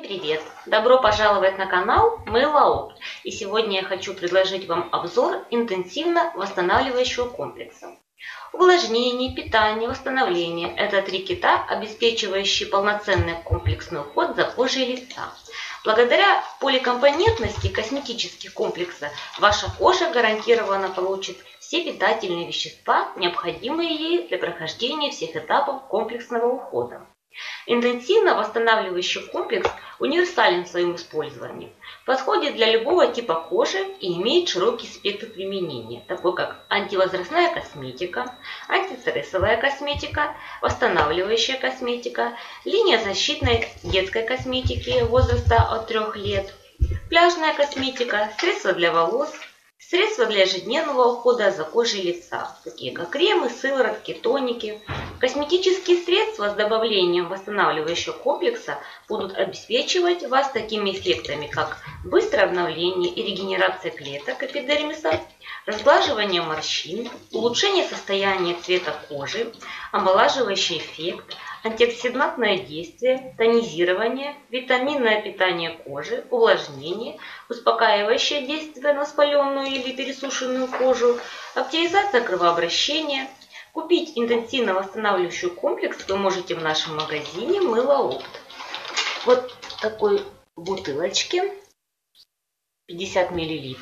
привет! Добро пожаловать на канал Мыло. И сегодня я хочу предложить вам обзор интенсивно восстанавливающего комплекса. Увлажнение, питание, восстановление – это три кита, обеспечивающие полноценный комплексный уход за кожей лица. Благодаря поликомпонентности косметических комплексов ваша кожа гарантированно получит все питательные вещества, необходимые ей для прохождения всех этапов комплексного ухода. Интенсивно восстанавливающий комплекс универсален в своем использовании, подходит для любого типа кожи и имеет широкий спектр применения, такой как антивозрастная косметика, антистрессовая косметика, восстанавливающая косметика, линия защитной детской косметики возраста от 3 лет, пляжная косметика, средства для волос, средства для ежедневного ухода за кожей лица, такие как кремы, сыворотки, тоники. Косметические средства с добавлением восстанавливающего комплекса будут обеспечивать вас такими эффектами, как быстрое обновление и регенерация клеток эпидермиса, разглаживание морщин, улучшение состояния цвета кожи, омолаживающий эффект, антиоксидантное действие, тонизирование, витаминное питание кожи, увлажнение, успокаивающее действие на воспаленную или пересушенную кожу, оптимизация кровообращения. Купить интенсивно восстанавливающий комплекс вы можете в нашем магазине Мыло. Вот такой бутылочке, 50 мл.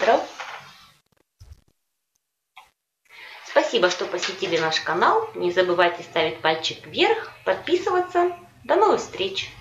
Спасибо, что посетили наш канал. Не забывайте ставить пальчик вверх, подписываться. До новых встреч!